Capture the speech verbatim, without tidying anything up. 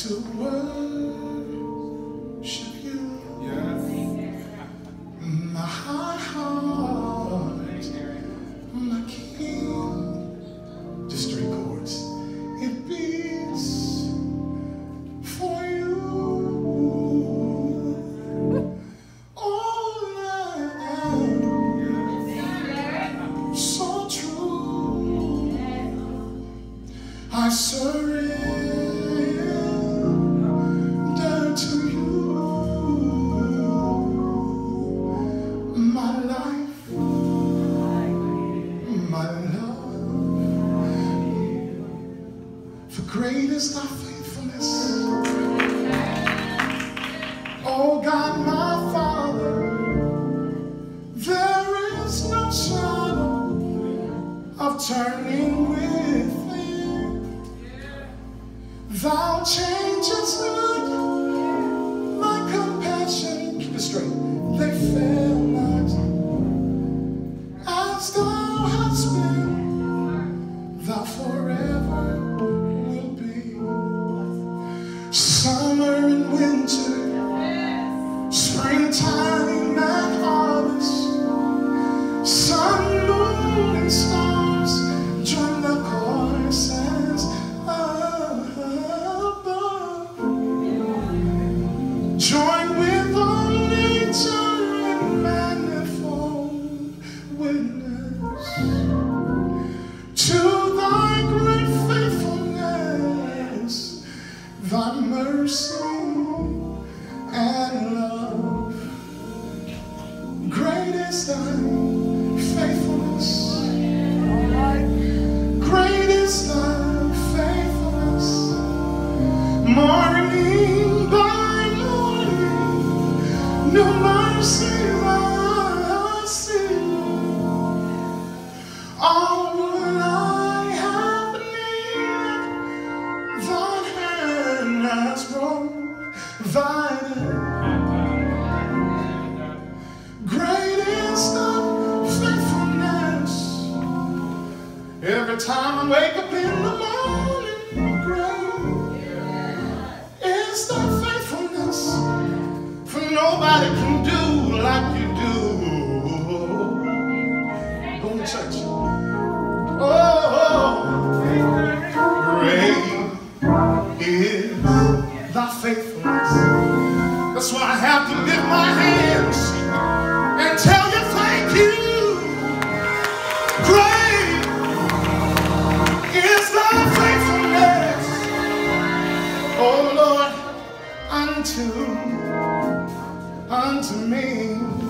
to worship you. Yes. My heart, my King. Just three chords. It beats for you. All night. So true. I surrender to you. My life, my love. For great is thy faithfulness. Oh God, my Father, there is no shadow of turning within. Thou changest not, my compassion, keep it straight, they fail not. As thou hast been, thou forever will be. Summer and winter, springtime and harvest, sun, moon, and stars join the choruses above. Join with all nature in manifold witness to thy great faithfulness, thy mercy and love. Great is thy faithfulness. Great is thy faithfulness. Morning by morning, new mercies I see. All what I have needed, thine hand has provided. Great is thy faithfulness. Every time I wake up in the morning, great is thy faithfulness. For nobody can do like you do. Go to church. Oh, great is thy faithfulness. That's why I have to lift my hands and tell you thank you. Great is thy faithfulness, oh Lord, unto, unto me.